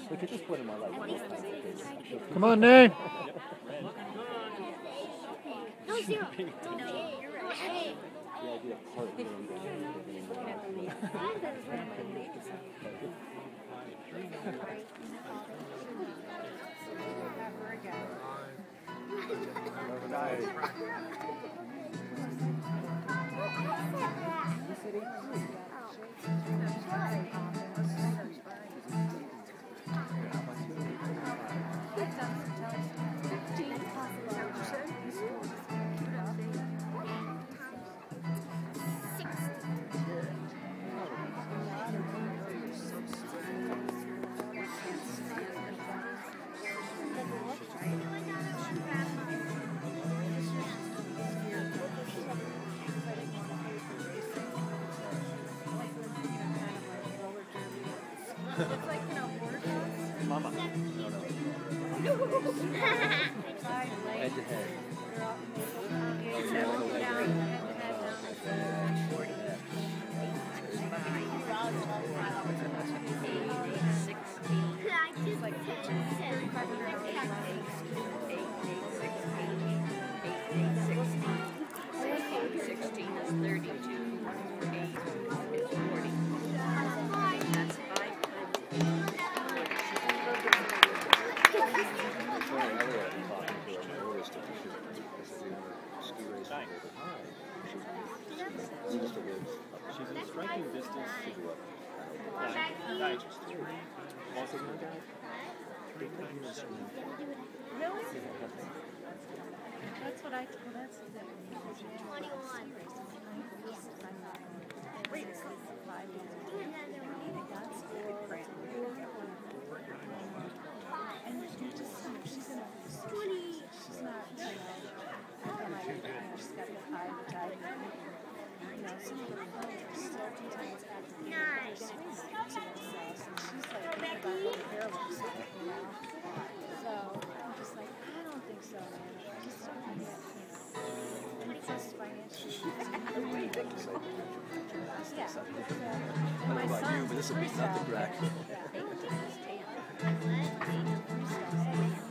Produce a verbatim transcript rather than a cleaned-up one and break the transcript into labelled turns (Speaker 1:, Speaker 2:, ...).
Speaker 1: We could just put him on like.
Speaker 2: Come on, Nate.
Speaker 3: No, zero.
Speaker 4: The idea of part of
Speaker 3: It's like, you know, border cross.
Speaker 1: Mama. No, no. Head to head.
Speaker 5: sixteen is thirty-two. eight is forty. That's five
Speaker 4: She's in striking distance to the digest. Also, my dad.
Speaker 3: Really? That's what I told us. twenty-one. Wait, five years. And she just, she's in a, she's not, you know, she's got the high, the diabetes. You know, some of the phones are still two times after the nice. And she's like, about the hair looks like, you know. So I'm just like, I don't think so, man. I just don't think it, you know. And it's just financially. Yeah. So, and my son,
Speaker 1: But this will be nothing, Brack.
Speaker 3: yeah.